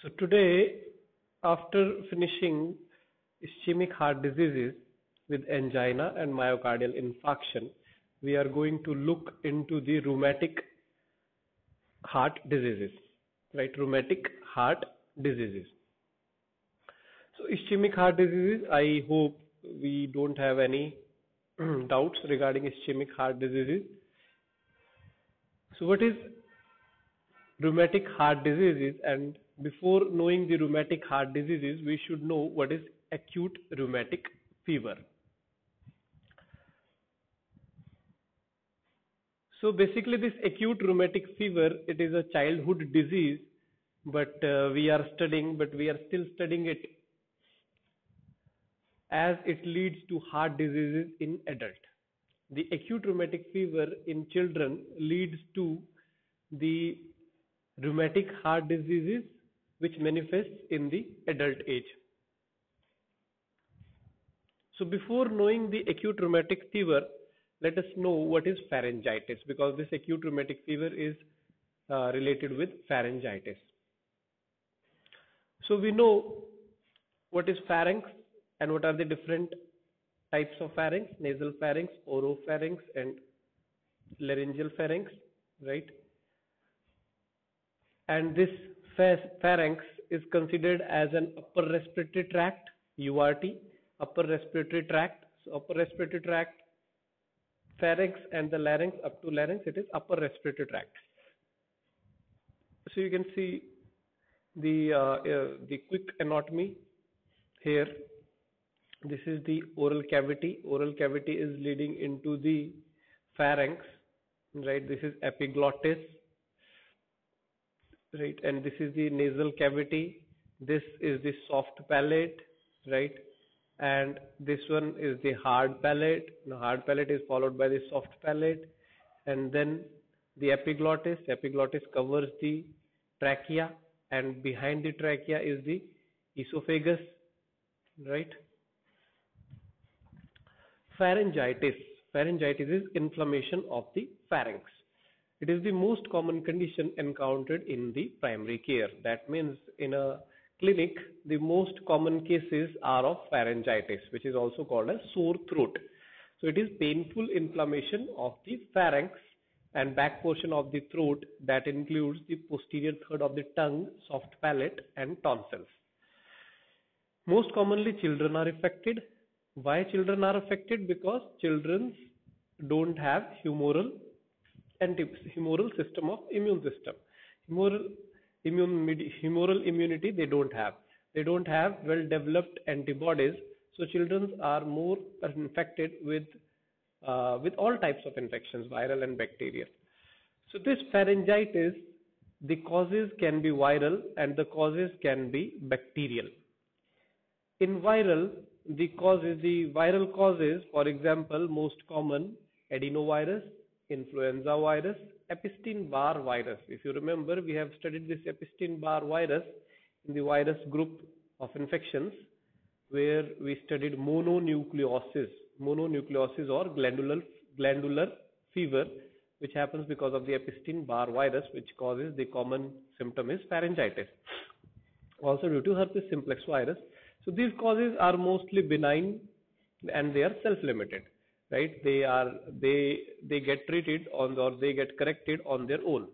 So today, after finishing ischemic heart diseases with angina and myocardial infarction, we are going to look into the rheumatic heart diseases, right? Rheumatic heart diseases. So ischemic heart diseases, I hope we don't have any doubts regarding ischemic heart diseases. So what is rheumatic heart diseases? And before knowing the rheumatic heart diseases, we should know what is acute rheumatic fever. So basically this acute rheumatic fever, it is a childhood disease, but we are still studying it as it leads to heart diseases in adult. The acute rheumatic fever in children leads to the rheumatic heart diseases which manifests in the adult age. So before knowing the acute rheumatic fever, let us know what is pharyngitis, because this acute rheumatic fever is related with pharyngitis. So we know what is pharynx and what are the different types of pharynx: nasal pharynx, oropharynx, and laryngeal pharynx, right? And this pharynx is considered as an upper respiratory tract, URT, upper respiratory tract. So upper respiratory tract, pharynx, and the larynx, up to larynx, it is upper respiratory tract. So you can see the quick anatomy here. This is the oral cavity. Oral cavity is leading into the pharynx, right? This is epiglottis, right? And this is the nasal cavity. This is the soft palate, right? And this one is the hard palate. The hard palate is followed by the soft palate, and then the epiglottis. Epiglottis covers the trachea, and behind the trachea is the esophagus, right? Pharyngitis. Pharyngitis is inflammation of the pharynx. It is the most common condition encountered in the primary care. That means in a clinic, the most common cases are of pharyngitis, which is also called as sore throat. So it is painful inflammation of the pharynx and back portion of the throat that includes the posterior third of the tongue, soft palate, and tonsils. Most commonly children are affected. Why children are affected? Because children don't have humoral system of immune system. Humoral immunity they don't have. They don't have well developed antibodies. So children are more infected with all types of infections, viral and bacterial. So this pharyngitis, the causes can be viral and the causes can be bacterial. In viral, the viral causes, for example, most common adenovirus, influenza virus, Epstein-Barr virus. If you remember, we have studied this Epstein-Barr virus in the virus group of infections, where we studied mononucleosis or glandular fever, which happens because of the Epstein-Barr virus, which causes the common symptom is pharyngitis. Also due to herpes simplex virus. So these causes are mostly benign and they are self-limited, right? They get treated or they get corrected on their own.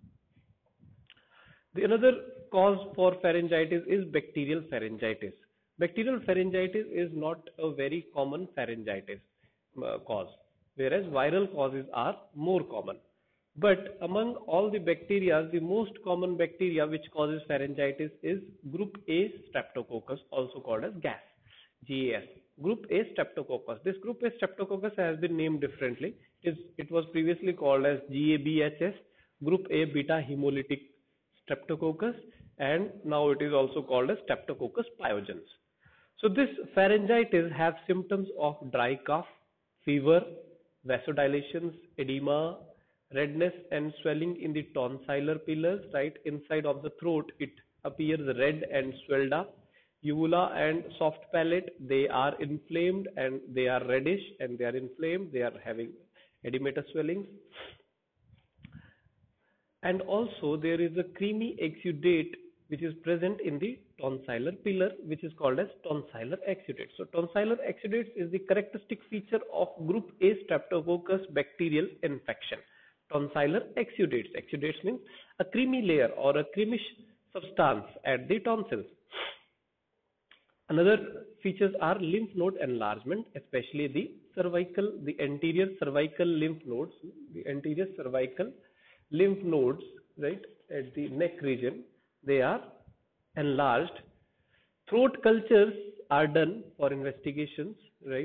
The another cause for pharyngitis is bacterial pharyngitis. Bacterial pharyngitis is not a very common pharyngitis cause, whereas viral causes are more common. But among all the bacteria, the most common bacteria which causes pharyngitis is group A streptococcus, also called as GAS. GAS. Group A streptococcus. This group A streptococcus has been named differently. It was previously called as GABHS, group A beta hemolytic streptococcus, and now it is also called as Streptococcus pyogenes. So this pharyngitis have symptoms of dry cough, fever, vasodilations, edema, redness and swelling in the tonsillar pillars, right? Inside of the throat, it appears red and swelled up. Uvula and soft palate, they are inflamed and they are reddish and they are inflamed. They are having edematous swellings. And also there is a creamy exudate which is present in the tonsillar pillar, which is called as tonsillar exudates. So tonsillar exudates is the characteristic feature of group A Streptococcus bacterial infection. Tonsillar exudates. Exudates means a creamy layer or a creamish substance at the tonsils. Another features are lymph node enlargement, especially the anterior cervical lymph nodes, right, at the neck region. They are enlarged. Throat cultures are done for investigations, right?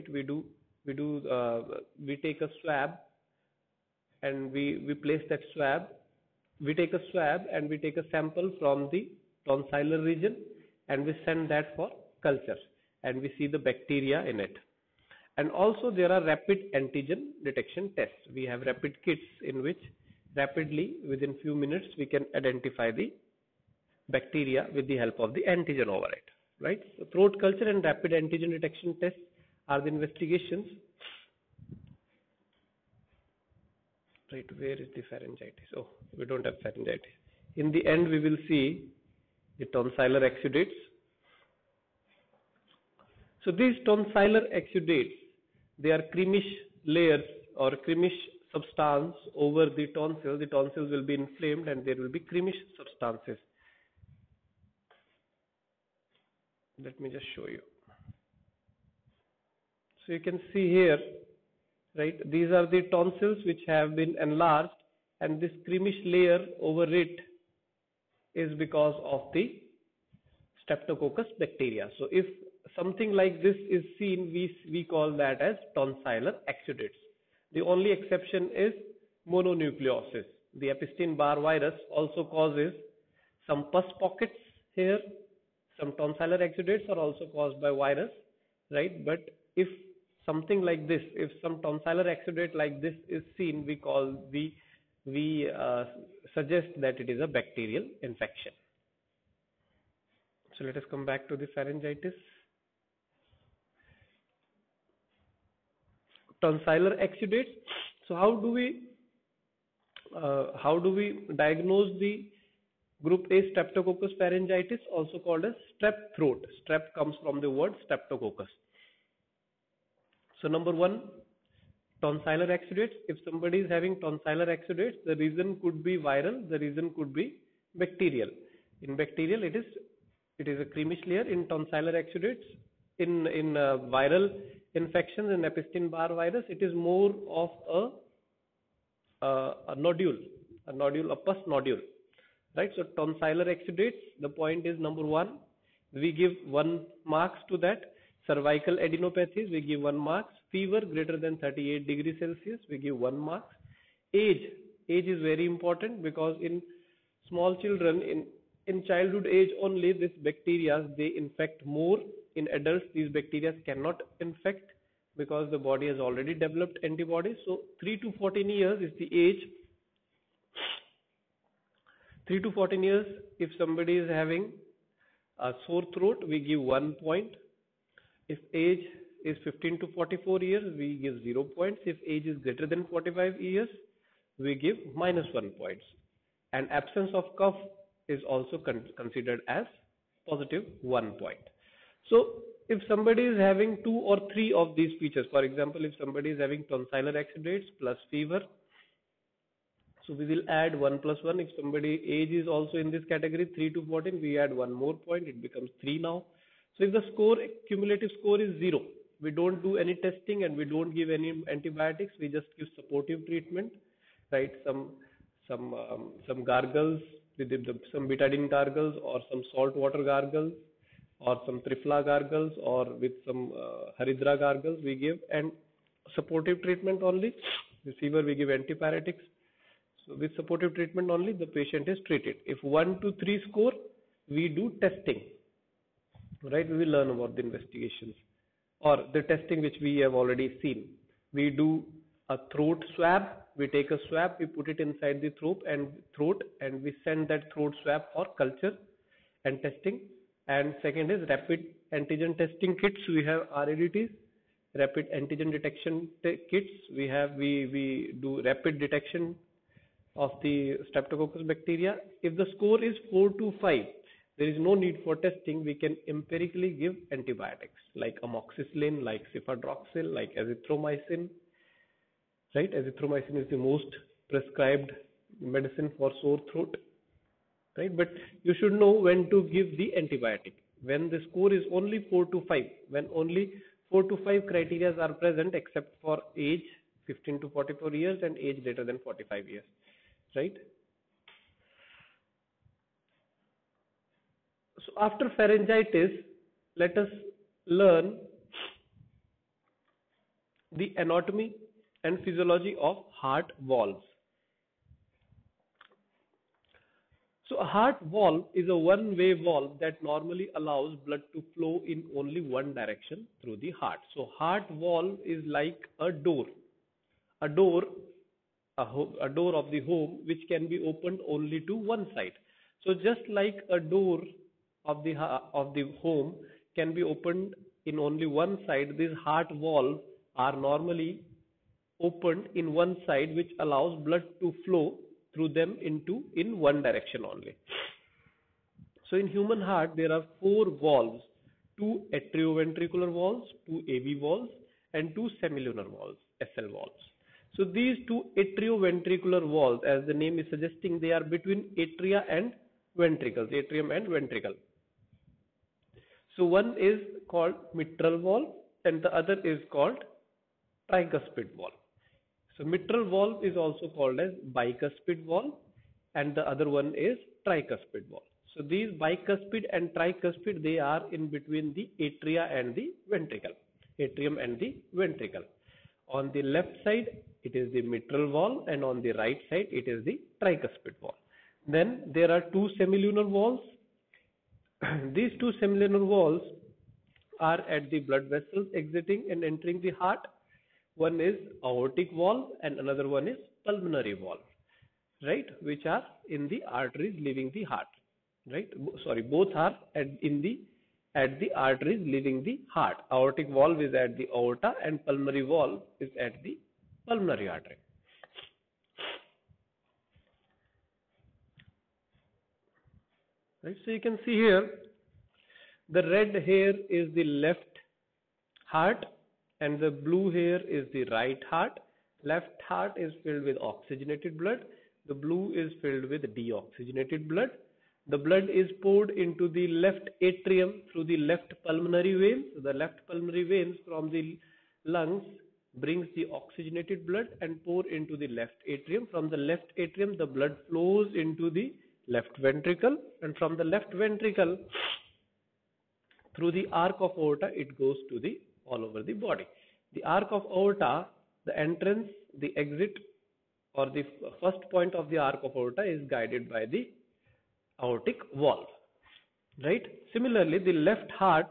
We take a swab and we place that swab. We take a swab and we take a sample from the tonsillar region and we send that for culture and we see the bacteria in it. And also there are rapid antigen detection tests. We have rapid kits in which rapidly within few minutes we can identify the bacteria with the help of the antigen over it, right? So throat culture and rapid antigen detection tests are the investigations. Right, where is the pharyngitis? Oh, we don't have pharyngitis. In the end, we will see the tonsillar exudates. So these tonsillar exudates, they are creamish layers or creamish substance over the tonsils. The tonsils will be inflamed and there will be creamish substances. Let me just show you. So you can see here, right, these are the tonsils which have been enlarged and this creamish layer over it is because of the Streptococcus bacteria. So if something like this is seen, we call that as tonsillar exudates. The only exception is mononucleosis. The Epstein-Barr virus also causes some pus pockets here. Some tonsillar exudates are also caused by virus, right? But if something like this, if some tonsillar exudate like this is seen, we suggest that it is a bacterial infection. So let us come back to the pharyngitis. Tonsillar exudates. So how do we diagnose the group A Streptococcus pharyngitis, also called as strep throat? Strep comes from the word Streptococcus. So number one, tonsillar exudates. If somebody is having tonsillar exudates, the reason could be viral, the reason could be bacterial. In bacterial, it is a creamish layer. In tonsillar exudates, in viral infections in Epstein-Barr virus, it is more of a nodule, a pus nodule, right? So tonsillar exudates, the point is number one, we give 1 marks to that. Cervical adenopathies, we give 1 marks. Fever greater than 38 degrees Celsius, we give 1 marks. Age is very important because in small children, in childhood age only, these bacteria, they infect more. In adults, these bacteria cannot infect because the body has already developed antibodies. So 3 to 14 years is the age. 3 to 14 years, if somebody is having a sore throat, we give 1 point. If age is 15 to 44 years, we give 0 points. If age is greater than 45 years, we give -1 points. And absence of cough is also considered as positive 1 point. So if somebody is having 2 or 3 of these features, for example, if somebody is having tonsillar exudates plus fever, so we will add 1 plus 1. If somebody age is also in this category, 3 to 14, we add 1 more point, it becomes 3 now. So if the cumulative score is 0, we don't do any testing and we don't give any antibiotics, we just give supportive treatment, right? Some gargles, some betadine gargles or some salt water gargles or some trifla gargles or with some haridra gargles we give, and supportive treatment only. The fever we give antipyretics. So with supportive treatment only the patient is treated. If 1 to 3 score, we do testing, right? We will learn about the investigations or the testing which we have already seen. We do a throat swab. We take a swab, we put it inside the throat and we send that throat swab for culture and testing. And second is rapid antigen testing kits. We have RADTs, rapid antigen detection kits. We do rapid detection of the Streptococcus bacteria. If the score is 4 to 5, there is no need for testing. We can empirically give antibiotics like amoxicillin, like cefadroxil, like azithromycin, right? Azithromycin is the most prescribed medicine for sore throat, right? But you should know when to give the antibiotic. When the score is only 4 to 5, when only 4 to 5 criteria are present except for age 15 to 44 years and age greater than 45 years, right? So after pharyngitis, let us learn the anatomy and physiology of heart valves. So a heart valve is a one-way valve that normally allows blood to flow in only one direction through the heart. So heart valve is like a door, a door, a door of the home which can be opened only to one side. So just like a door of the home can be opened in only one side, these heart valves are normally opened in one side, which allows blood to flow through them in one direction only. So in human heart there are four valves: two atrioventricular valves, two AV valves, and two semilunar valves, SL valves. So these two atrioventricular valves, as the name is suggesting, they are between atria and ventricles, atrium and ventricle. So one is called mitral valve and the other is called tricuspid valve. So mitral valve is also called as bicuspid valve and the other one is tricuspid valve. So these bicuspid and tricuspid, they are in between the atria and the ventricle, atrium and the ventricle. On the left side it is the mitral valve and on the right side it is the tricuspid valve. Then there are two semilunar valves. These two semilunar valves are at the blood vessels exiting and entering the heart. One is aortic valve and another one is pulmonary valve, right? Which are in the arteries leaving the heart, right? Sorry, both are at the arteries leaving the heart. Aortic valve is at the aorta and pulmonary valve is at the pulmonary artery. Right? So you can see here, the red here is the left heart and the blue here is the right heart. Left heart is filled with oxygenated blood. The blue is filled with deoxygenated blood. The blood is poured into the left atrium through the left pulmonary vein. So the left pulmonary veins from the lungs brings the oxygenated blood and pour into the left atrium. From the left atrium, the blood flows into the left ventricle, and from the left ventricle through the arc of aorta, it goes to the all over the body. The arc of aorta, the entrance, the exit, or the first point of the arc of aorta is guided by the aortic valve, right? Similarly, the left heart,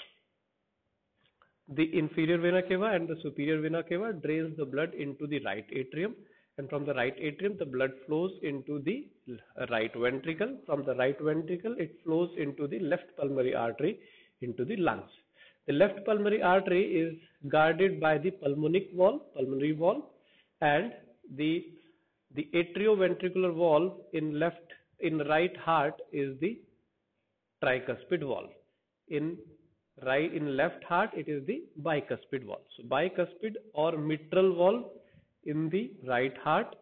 the inferior vena cava and the superior vena cava drains the blood into the right atrium, and from the right atrium the blood flows into the right ventricle. From the right ventricle it flows into the left pulmonary artery into the lungs. The left pulmonary artery is guarded by the pulmonic valve, pulmonary valve, and the atrioventricular valve in right heart is the tricuspid valve. In left heart it is the bicuspid valve. So bicuspid or mitral valve in the right heart,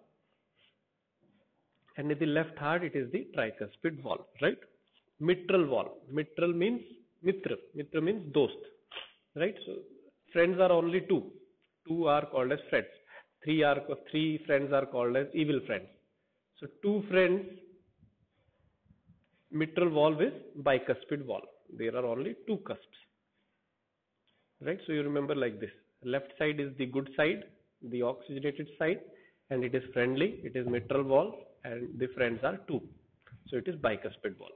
and in the left heart it is the tricuspid valve, right? Mitral valve. Mitral means mitra. Mitra means dost, right? So friends are only two. Two are called as friends. Three friends are called as evil friends. So two friends. Mitral valve is bicuspid valve. There are only two cusps, right? So you remember like this: left side is the good side, the oxygenated side, and it is friendly. It is mitral valve, and the friends are two. So it is bicuspid valve.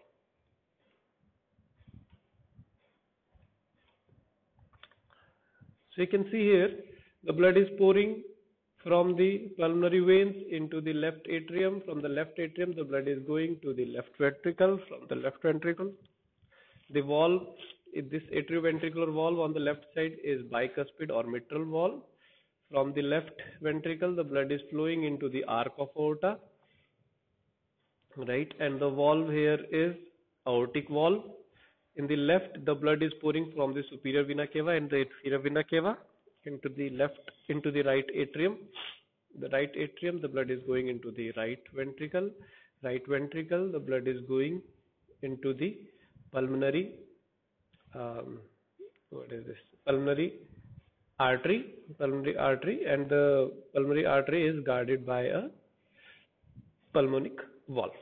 So you can see here, the blood is pouring from the pulmonary veins into the left atrium. From the left atrium, the blood is going to the left ventricle. From the left ventricle, the valve, this atrioventricular valve on the left side is bicuspid or mitral valve. From the left ventricle, the blood is flowing into the arc of aorta, right? And the valve here is aortic valve. In the left, the blood is pouring from the superior vena cava and the inferior vena cava into the left, into the right atrium. The right atrium, the blood is going into the right ventricle. Right ventricle, the blood is going into the pulmonary, what is this? Pulmonary artery, and the pulmonary artery is guarded by a pulmonic valve.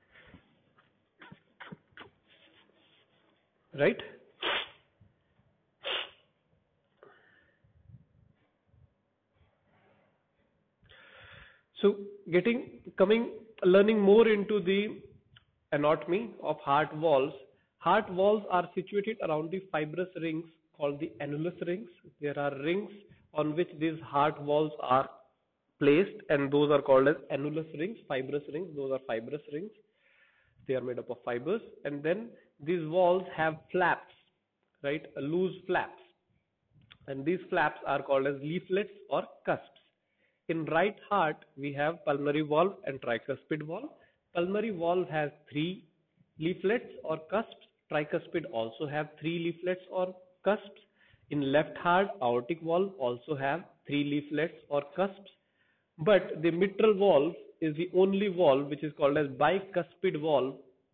Right? So learning more into the anatomy of heart valves. Heart valves are situated around the fibrous rings called the annulus rings. There are rings on which these heart valves are placed, and those are called as annulus rings, fibrous rings. Those are fibrous rings. They are made up of fibers, and then these valves have flaps, right? Loose flaps, and these flaps are called as leaflets or cusps. In right heart, we have pulmonary valve and tricuspid valve. Pulmonary valve has 3 leaflets or cusps. Tricuspid also have 3 leaflets or cusps. In left heart, aortic valve also have 3 leaflets or cusps. But the mitral valve is the only valve which is called as bicuspid valve,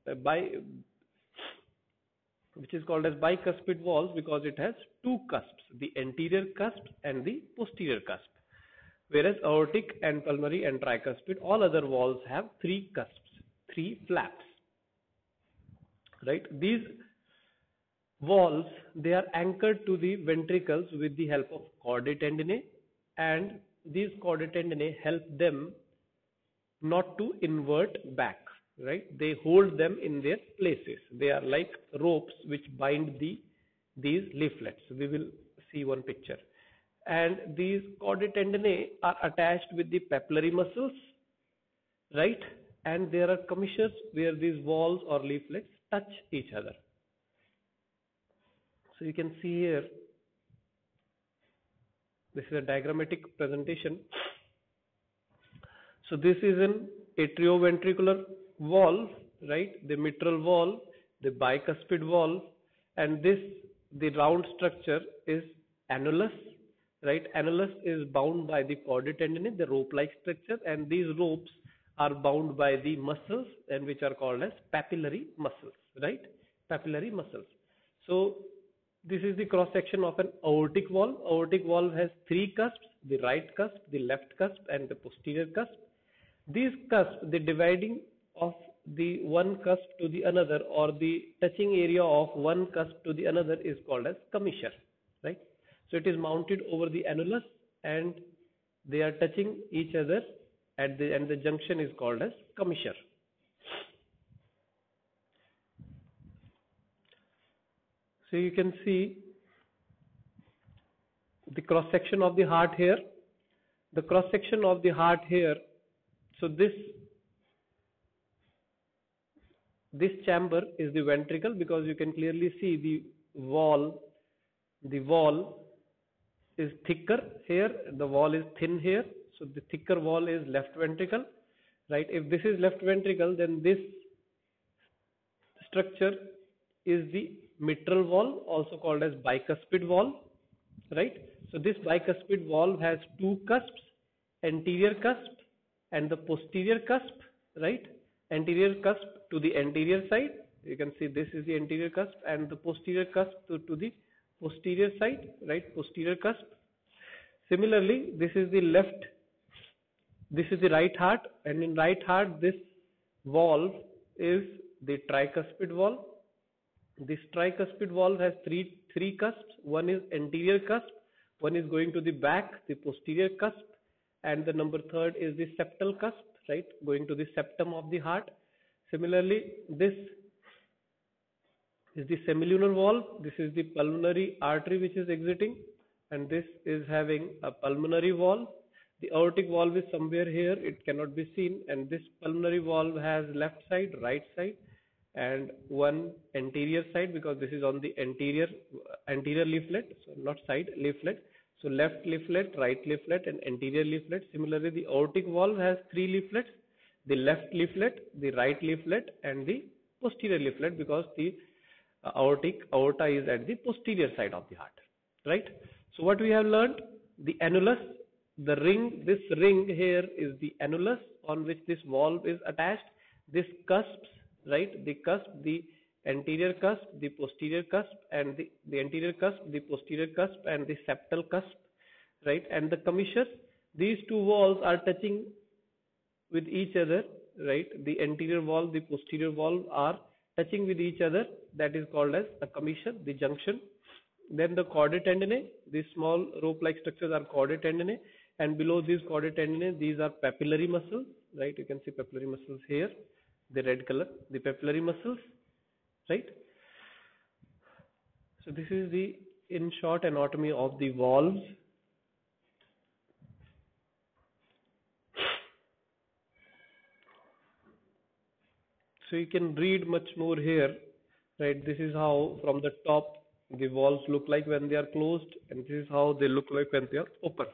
which is called as bicuspid valve because it has 2 cusps, the anterior cusp and the posterior cusp. Whereas aortic and pulmonary and tricuspid, all other valves have 3 cusps, 3 flaps. Right? These valves, they are anchored to the ventricles with the help of chordae tendineae, and these chordae tendineae help them not to invert back. Right? They hold them in their places. They are like ropes which bind these leaflets. We will see one picture. And these chordae tendineae are attached with the papillary muscles, right? And there are commissures where these valves or leaflets touch each other. So you can see here, this is a diagrammatic presentation. So this is an atrioventricular valve, right? The mitral valve, the bicuspid valve, and the round structure is annulus. Right, annulus is bound by the chordae tendineae, the rope-like structure, and these ropes are bound by the muscles, and which are called as papillary muscles. Right, papillary muscles. So this is the cross section of an aortic valve. Aortic valve has 3 cusps: the right cusp, the left cusp, and the posterior cusp. These cusps, the dividing of the one cusp to the another, or the touching area of one cusp to the another, is called as commissure. Right. So it is mounted over the annulus and they are touching each other and the junction is called as commissure. So you can see the cross section of the heart here. The cross section of the heart here. So this chamber is the ventricle, because you can clearly see the wall. The wall is thicker here, the wall is thin here, so the thicker wall is left ventricle, right? If this is left ventricle, then this structure is the mitral valve, also called as bicuspid valve, right? So this bicuspid valve has 2 cusps, anterior cusp and the posterior cusp, right? Anterior cusp to the anterior side, you can see this is the anterior cusp, and the posterior cusp to the posterior side, right? Posterior cusp. Similarly, this is the right heart, and in right heart this valve is the tricuspid valve. This tricuspid valve has three cusps. One is anterior cusp, one is going to the back, the posterior cusp, and the number 3rd is the septal cusp, right? Going to the septum of the heart. Similarly, this is the semilunar valve. This is the pulmonary artery which is exiting, and this is having a pulmonary valve. The aortic valve is somewhere here, it cannot be seen, and this pulmonary valve has left side, right side, and one anterior side, because this is on the anterior leaflet, so not side, leaflet. So left leaflet, right leaflet, and anterior leaflet. Similarly, the aortic valve has 3 leaflets: the left leaflet, the right leaflet, and the posterior leaflet because the aorta is at the posterior side of the heart, right? So what we have learned, the annulus, the ring, this ring here is the annulus on which this valve is attached. This cusps, right? The cusp, the anterior cusp, the posterior cusp, and the anterior cusp, the posterior cusp, and the septal cusp, right? And the commissure, these two valves are touching with each other, right? The anterior valve, the posterior valve are touching with each other. That is called as a commissure, the junction. Then the chordae tendineae, these small rope-like structures are chordae tendineae, and below these chordae tendineae, these are papillary muscles, right? You can see papillary muscles here, the red color, the papillary muscles, right? So this is the, in short, anatomy of the valves. So you can read much more here, right? This is how from the top the valves look like when they are closed, and this is how they look like when they are open,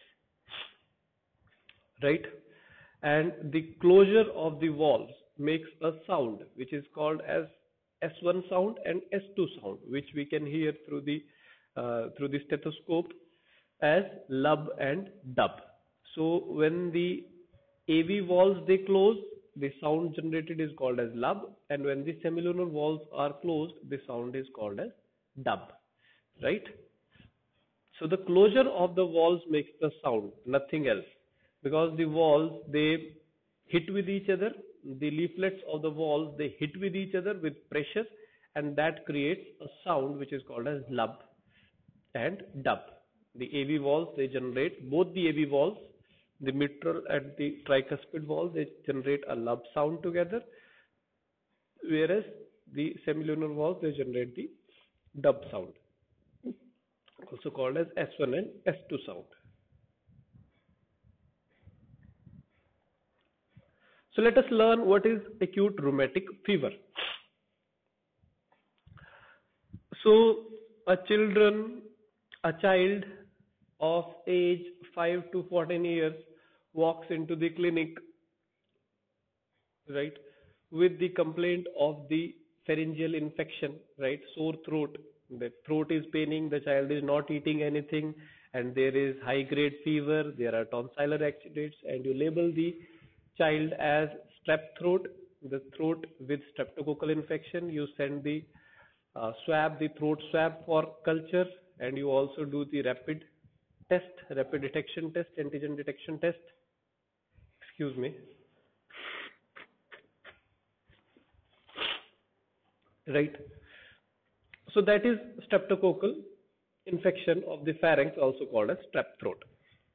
right? And the closure of the valves makes a sound which is called as S1 sound and S2 sound, which we can hear through the stethoscope as lub and dub. So when the AV valves they close, the sound generated is called as lub, and when the semilunar valves are closed, the sound is called as dub, right? So the closure of the valves makes the sound, nothing else, because the valves they hit with each other, the leaflets of the valves they hit with each other with pressure, and that creates a sound which is called as lub and dub. The AV valves they generate, both the AV valves, the mitral and the tricuspid valves, they generate a lub sound together, whereas the semilunar valves they generate the dub sound, also called as S1 and S2 sound. So let us learn what is acute rheumatic fever. So a child of age 5 to 14 years walks into the clinic, right, with the complaint of the pharyngeal infection, right, sore throat. The throat is paining, the child is not eating anything, and there is high grade fever, there are tonsillar exudates, and you label the child as strep throat, the throat with streptococcal infection. You send the the throat swab for culture, and you also do the rapid detection test, antigen detection test. Excuse me. Right. So that is streptococcal infection of the pharynx, also called as strep throat.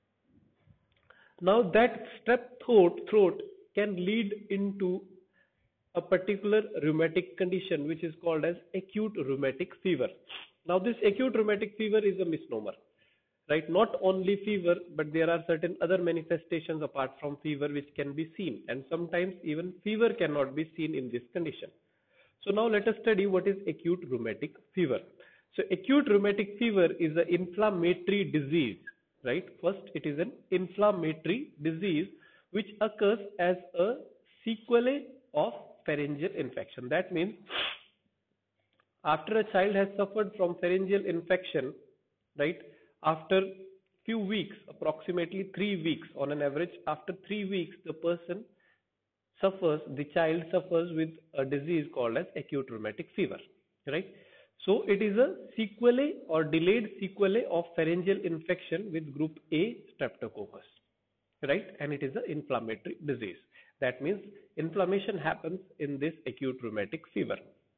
Now that strep throat can lead into a particular rheumatic condition which is called as acute rheumatic fever. Now this acute rheumatic fever is a misnomer, right? Not only fever, but there are certain other manifestations apart from fever which can be seen, and sometimes even fever cannot be seen in this condition. So now let us study what is acute rheumatic fever. So acute rheumatic fever is an inflammatory disease, right? First, it is an inflammatory disease which occurs as a sequelae of pharyngeal infection. That means after a child has suffered from pharyngeal infection, right, after few weeks, approximately 3 weeks on an average, after 3 weeks the child suffers with a disease called as acute rheumatic fever, right? So it is a sequelae or delayed sequelae of pharyngeal infection with group A streptococcus, right? And it is an inflammatory disease. That means inflammation happens in this acute rheumatic fever.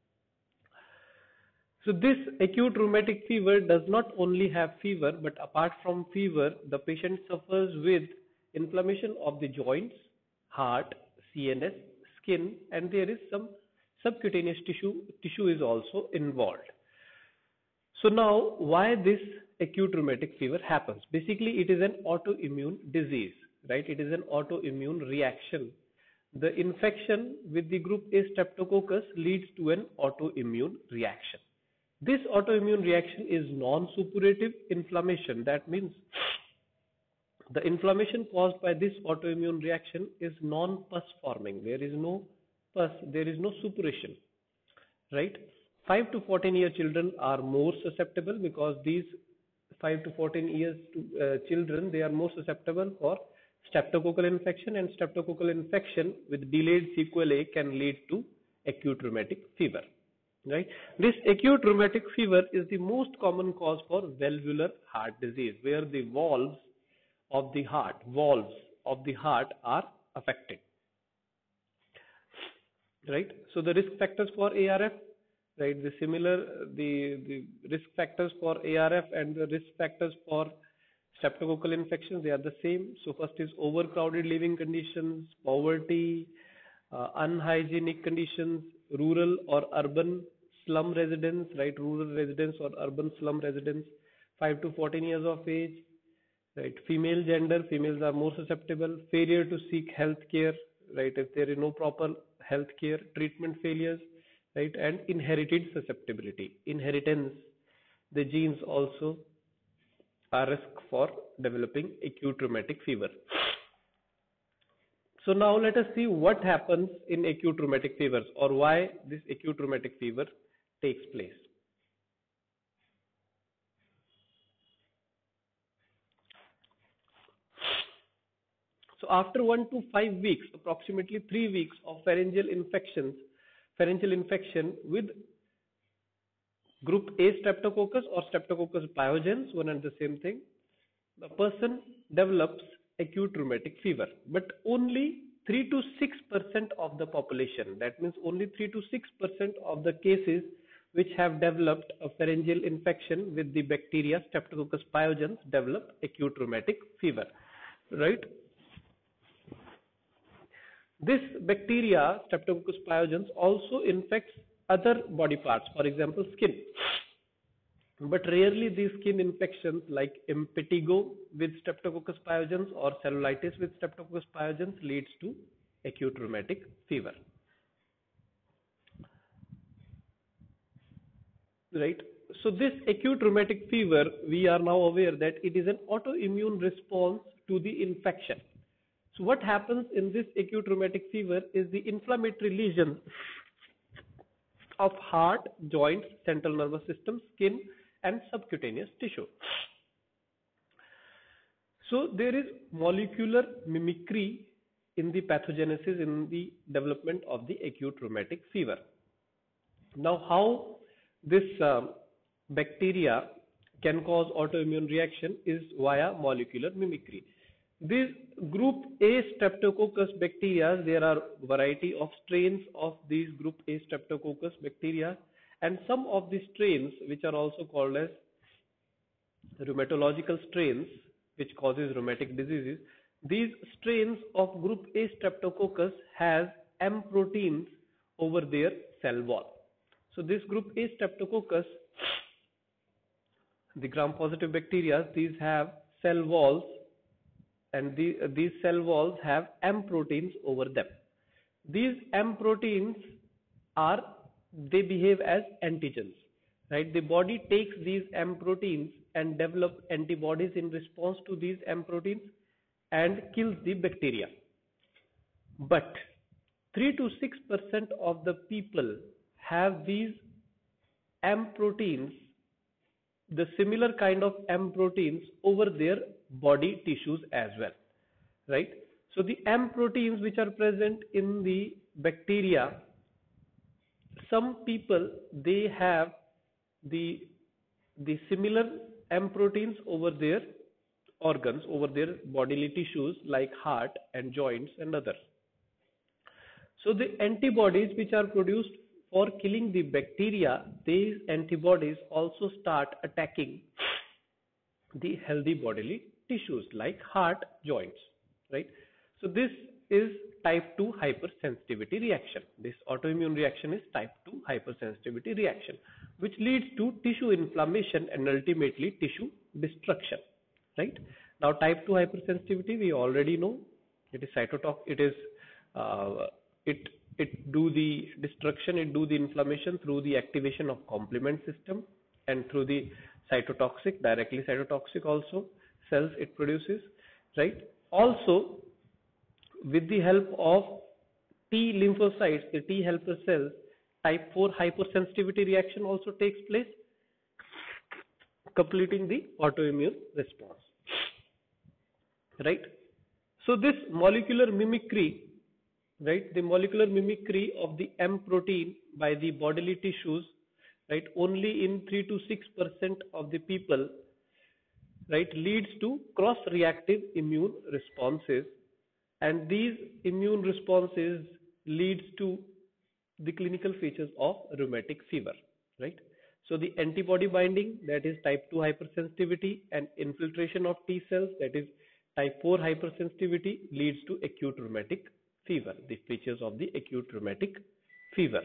So this acute rheumatic fever does not only have fever, but apart from fever, the patient suffers with inflammation of the joints, heart, CNS, skin, and there is some subcutaneous tissue is also involved. So now, why this acute rheumatic fever happens? Basically, it is an autoimmune disease, right? It is an autoimmune reaction. The infection with the group A streptococcus leads to an autoimmune reaction. This autoimmune reaction is non-suppurative inflammation. That means the inflammation caused by this autoimmune reaction is non-pus forming. There is no pus, there is no suppuration, right? 5 to 14 year children are more susceptible because these 5 to 14 years children, they are more susceptible for streptococcal infection, and streptococcal infection with delayed sequelae can lead to acute rheumatic fever, right? This acute rheumatic fever is the most common cause for valvular heart disease, where the valves of the heart are affected, right? So the risk factors for ARF, right? The risk factors for ARF and the risk factors for streptococcal infections, they are the same. So first is overcrowded living conditions, poverty, unhygienic conditions, rural or urban slum residents, right? Rural residents or urban slum residents, 5 to 14 years of age, right? Female gender, females are more susceptible. Failure to seek health care, right? If there is no proper health care, treatment failures, right? And inherited susceptibility, inheritance, the genes also are risk for developing acute rheumatic fever. So now let us see what happens in acute rheumatic fevers, or why this acute rheumatic fever takes place. So after 1 to 5 weeks, approximately 3 weeks of pharyngeal infection with group A streptococcus or streptococcus pyogenes, one and the same thing, the person develops acute rheumatic fever. But only 3 to 6% of the population, that means only 3 to 6% of the cases which have developed a pharyngeal infection with the bacteria streptococcus pyogenes develop acute rheumatic fever, right? This bacteria, Streptococcus pyogenes, also infects other body parts, for example, skin. But rarely these skin infections like impetigo with Streptococcus pyogenes or cellulitis with Streptococcus pyogenes leads to acute rheumatic fever. Right? So this acute rheumatic fever, we are now aware that it is an autoimmune response to the infection. So what happens in this acute rheumatic fever is the inflammatory lesions of heart, joints, central nervous system, skin and subcutaneous tissue. So there is molecular mimicry in the pathogenesis in the development of the acute rheumatic fever. Now how this bacteria can cause autoimmune reaction is via molecular mimicry. This group A streptococcus bacteria, there are variety of strains of these group A streptococcus bacteria, and some of the strains which are also called as rheumatological strains which causes rheumatic diseases. These strains of group A streptococcus has M proteins over their cell wall. So this group A streptococcus, the gram-positive bacteria, these have cell walls, and these cell walls have M proteins over them. These M proteins they behave as antigens, right? The body takes these M proteins and develop antibodies in response to these M proteins and kills the bacteria. But 3 to 6% of the people have these M proteins, the similar kind of M proteins over their body tissues as well, right? So the M proteins which are present in the bacteria, some people, they have the similar M proteins over their organs, over their bodily tissues like heart and joints and others. So the antibodies which are produced for killing the bacteria, these antibodies also start attacking the healthy bodily tissues like heart, joints, right? So this is type 2 hypersensitivity reaction. This autoimmune reaction is type 2 hypersensitivity reaction, which leads to tissue inflammation and ultimately tissue destruction, right? Now type 2 hypersensitivity, we already know it is cytotoxic. It do the destruction, it do the inflammation through the activation of complement system and through the cytotoxic, directly cytotoxic also cells it produces, right? Also with the help of T lymphocytes, the T helper cells type 4 hypersensitivity reaction also takes place, completing the autoimmune response, right? So this molecular mimicry, right, the molecular mimicry of the M protein by the bodily tissues, right, only in 3 to 6% of the people, right, leads to cross-reactive immune responses, and these immune responses leads to the clinical features of rheumatic fever, right? So the antibody binding, that is type 2 hypersensitivity, and infiltration of T cells, that is type 4 hypersensitivity, leads to acute rheumatic fever, the features of the acute rheumatic fever.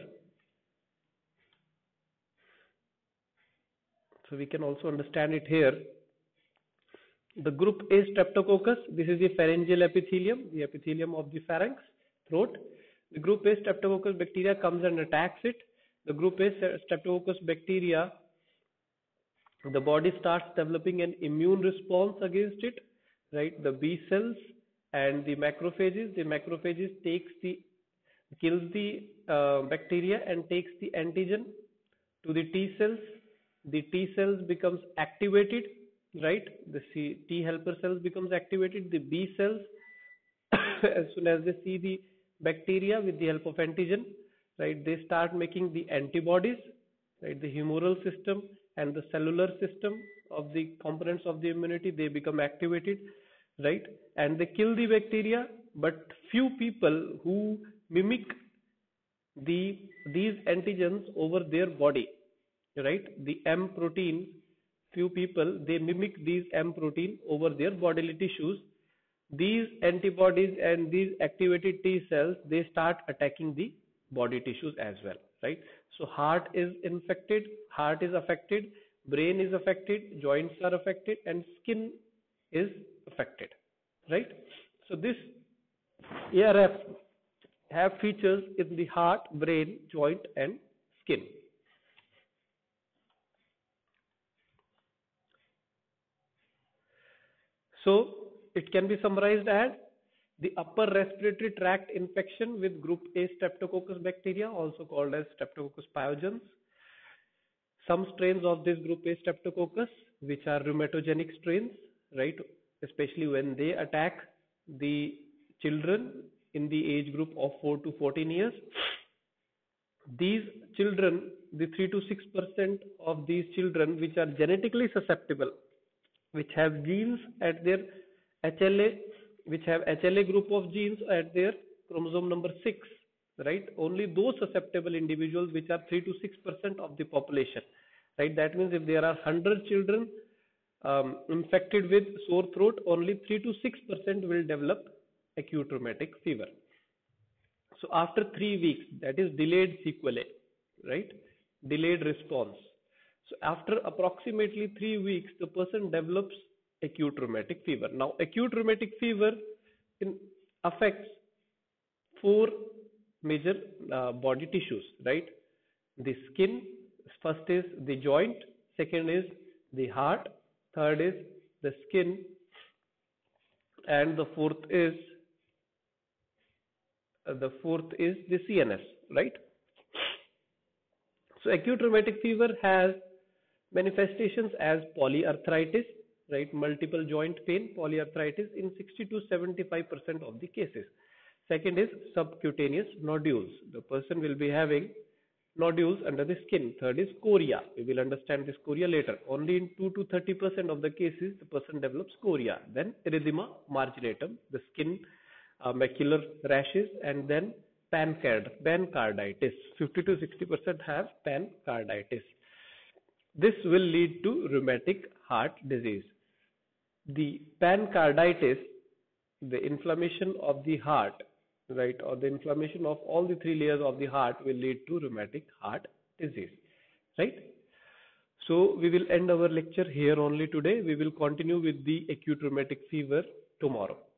So we can also understand it here. The group A streptococcus, this is the pharyngeal epithelium, the epithelium of the pharynx, throat. The group A streptococcus bacteria comes and attacks it. The group A streptococcus bacteria, the body starts developing an immune response against it, right? The B cells and the macrophages kills the bacteria and takes the antigen to the T cells. The T cells becomes activated, right? The T helper cells becomes activated. The B cells, as soon as they see the bacteria with the help of antigen, right, they start making the antibodies, right? The humoral system and the cellular system of the components of the immunity, they become activated, right? And they kill the bacteria, but few people who mimic these antigens over their body, right? The M protein, few people, they mimic these M protein over their bodily tissues. These antibodies and these activated T cells, they start attacking the body tissues as well, right? So heart is affected, brain is affected, joints are affected, and skin is affected, right? So this ARF have features in the heart, brain, joint, and skin. So it can be summarized as the upper respiratory tract infection with group A streptococcus bacteria, also called as Streptococcus pyogenes. Some strains of this group A streptococcus, which are rheumatogenic strains, right, especially when they attack the children in the age group of 4 to 14 years. These children, the 3 to 6% of these children which are genetically susceptible, which have genes at their HLA, which have HLA group of genes at their chromosome number 6, right? Only those susceptible individuals, which are 3 to 6% of the population, right? That means if there are 100 children infected with sore throat, only 3 to 6% will develop acute rheumatic fever. So after 3 weeks, that is delayed sequelae, right? Delayed response. So after approximately 3 weeks, the person develops acute rheumatic fever. Now, acute rheumatic fever affects 4 major body tissues, right? The skin, first is the joint, second is the heart, third is the skin, and the fourth is the CNS, right? So acute rheumatic fever has manifestations as polyarthritis, right? Multiple joint pain, polyarthritis in 60 to 75% of the cases. Second is subcutaneous nodules. The person will be having nodules under the skin. Third is chorea. We will understand this chorea later. Only in 2 to 30% of the cases, the person develops chorea. Then erythema marginatum, the skin macular rashes, and then pancarditis. 50 to 60% have pancarditis. This will lead to rheumatic heart disease. The pancarditis, the inflammation of the heart, right, or the inflammation of all the 3 layers of the heart will lead to rheumatic heart disease, right? So we will end our lecture here only today. We will continue with the acute rheumatic fever tomorrow.